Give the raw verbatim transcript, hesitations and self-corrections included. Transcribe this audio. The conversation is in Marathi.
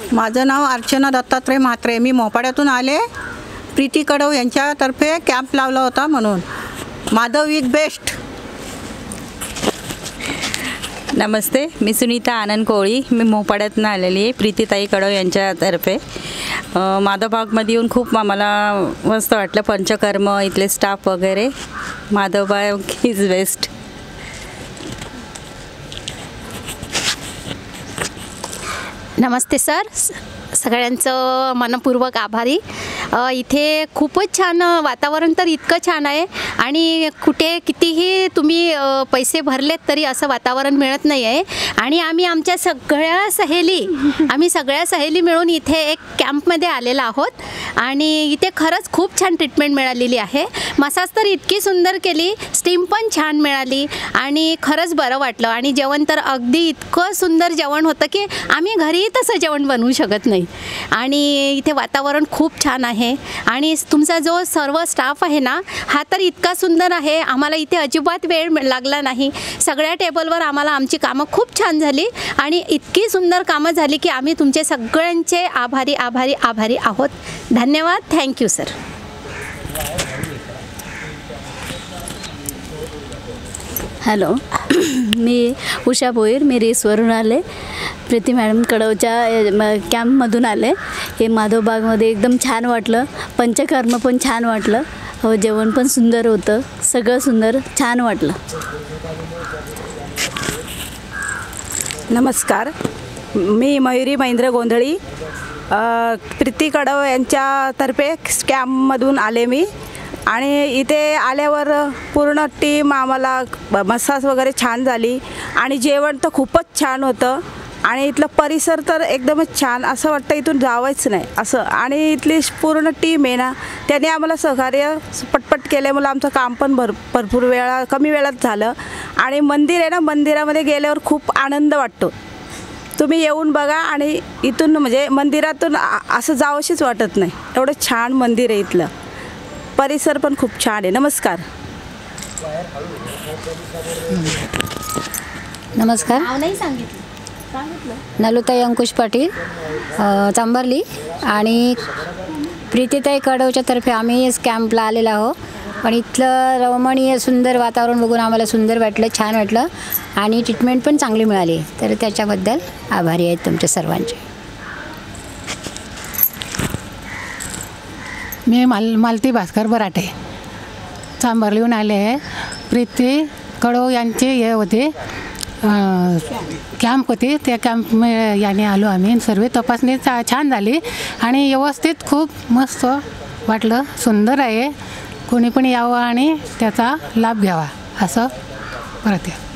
माझं नाव अर्चना दत्तात्रय म्हात्रे. मी मोपाड्यातून आले. प्रीती कडव यांच्यातर्फे कॅम्प लावला होता म्हणून. माधव वीक बेस्ट. नमस्ते, मी सुनीता आनंद कोळी. मी मोपाड्यातून आलेली आहे प्रीतीताई कडव यांच्यातर्फे. माधवबागमध्ये येऊन खूप आम्हाला मस्त वाटलं. पंचकर्म, इथले स्टाफ वगैरे. Madhavbaug is best. नमस्ते सर, सगळ्यांचं मनपूर्वक आभारी. इथे खूपच छान वातावरण तर इतकं छान आहे आणि कुठे कितीही तुम्ही पैसे भरलेत तरी असं वातावरण मिळत नाही आहे. आणि आम्ही आमच्या सगळ्या सहेली आम्ही सगळ्या सहेली मिळून इथे एक कॅम्पमध्ये आलेलो आहोत आणि इथे खरंच खूप छान ट्रीटमेंट मिळालेली आहे. मसाज तर इतकी सुंदर केली, स्टीम पण छान मिळाली आणि खरंच बरं वाटलं. आणि जेवण तर अगदी इतकं सुंदर जेवण होतं की आम्ही घरी तसं जेवण बनवू शकत नाही. आणि इथे वातावरण खूप छान आहे आणि तुमचा जो सर्व स्टाफ आहे ना, हा तर इतका सुंदर आहे. आम्हाला इथे अजिबात वेळ लागला नाही. सगळ्या टेबलवर आम्हाला आमची कामं खूप छान झाली आणि इतकी सुंदर कामं झाली की आम्ही तुमचे सगळ्यांचे आभारी आभारी आभारी आहोत. धन्यवाद. Thank you sir. हॅलो, मी उषा भोईर. मी रेसवरून आले. प्रीती मॅडम कडवच्या कॅम्पमधून आले. हे माधवबागमध्ये एकदम छान वाटलं. पंचकर्म पण छान वाटलं. हो, जेवण पण सुंदर होतं. सगळं सुंदर छान वाटलं. नमस्कार, मी मयुरी महेंद्र गोंधळी. प्रीती कडव यांच्यातर्फे कॅम्पमधून आले मी. आणि इथे आल्यावर पूर्ण टीम आम्हाला मसाज वगैरे छान झाली आणि जेवण तर खूपच छान होतं. आणि इथलं परिसर तर एकदमच छान, असं वाटतं इथून जावंच नाही असं. आणि इथली पूर्ण टीम आहे ना, त्याने आम्हाला सहकार्य पटपट केल्यामुळे आमचं काम पण भर भरपूर वेळा कमी वेळात झालं. आणि मंदिर आहे ना, मंदिरामध्ये गेल्यावर खूप आनंद वाटतो. तुम्ही येऊन बघा आणि इथून म्हणजे मंदिरातून असं जावंशीच वाटत नाही, एवढं छान मंदिर आहे. इथलं परिसर पण खूप छान आहे. नमस्कार. नमस्कार. नाव नाही सांगितलं. नलुताई अंकुश पाटील, चांबर्ली. आणि प्रीतीताई कडवच्या तर्फे आम्ही कॅम्पला आलेलो आहोत. पण इथलं रमणीय सुंदर वातावरण बघून आम्हाला सुंदर वाटलं, छान वाटलं आणि ट्रीटमेंट पण चांगली मिळाली. तर त्याच्याबद्दल आभारी आहेत तुमच्या सर्वांचे. मी माल मालती भास्कर बराटे, चांबर्लीहून आले आहे. प्रीती कडव यांचे हे होते कॅम्प होते, त्या कॅम्प याने आलो आम्ही. सर्व तपासणी चा छान झाली आणि व्यवस्थित खूप मस्त वाटलं. सुंदर आहे. कोणी पण यावं आणि त्याचा लाभ घ्यावा असं परत